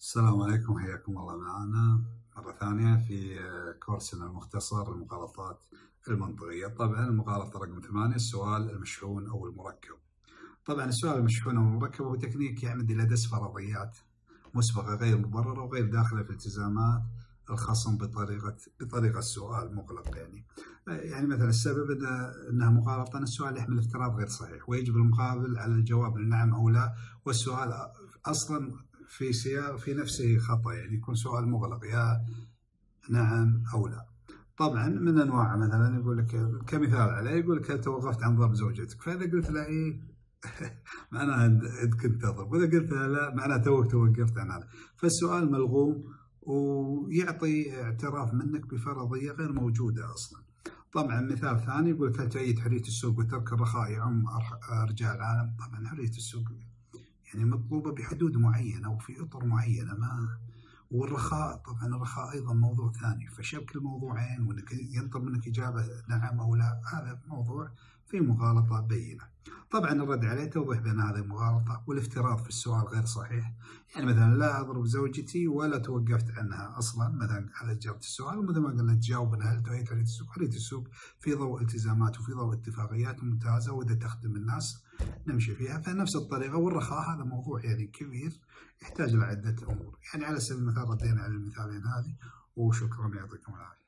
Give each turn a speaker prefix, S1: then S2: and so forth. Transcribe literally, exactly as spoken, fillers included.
S1: السلام عليكم، حياكم الله معنا مرة ثانية في كورسنا المختصر للمغالطات المنطقية. طبعا المغالطة رقم ثمانية، السؤال المشحون أو المركب. طبعا السؤال المشحون أو المركب هو تكنيك يعمد إلى دس فرضيات مسبقة غير مبررة وغير داخلة في التزامات الخصم بطريقة بطريقة السؤال مغلق. يعني يعني مثلا السبب أنها مغالطة، أن السؤال يحمل افتراض غير صحيح ويجب المقابل على الجواب نعم أو لا، والسؤال أصلا في سياق في نفسه خطأ، يعني يكون سؤال مغلق يا نعم أو لا. طبعا من أنواع مثلا يقول لك كمثال عليه، يقول لك هل توقفت عن ضرب زوجتك؟ فإذا قلت له إيه معناها أنت كنت تضرب، وإذا قلت له لا معناها توك توقفت عن هذا. فالسؤال ملغوم ويعطي اعتراف منك بفرضية غير موجودة أصلا. طبعا مثال ثاني يقول لك هل تؤيد حرية السوق وترك الرخاء يعم رجال العالم؟ طبعا حرية السوق يعني مطلوبة بحدود معينة وفي إطر معينة، ما والرخاء طبعا الرخاء أيضا موضوع ثاني. فشبك الموضوعين وأنك ينطلب منك إجابة نعم أو لا، هذا موضوع في مغالطة بينة. طبعا الرد عليه توضح بأن هذه مغالطة، والافتراض في السؤال غير صحيح. يعني مثلا لا أضرب زوجتي ولا توقفت عنها أصلا، مثلا على إجابة السؤال، ومثل ما قلنا تجاوب هل تؤيد حرية السوق؟ حرية السوق في ضوء التزامات وفي ضوء اتفاقيات ممتازة، وإذا تخدم الناس نمشي فيها فنفس الطريقة. والرخاء هذا موضوع يعني كبير يحتاج لعدة أمور. يعني على سبيل المثال ردينا على المثالين هذه، وشكرا يعطيكم العافية.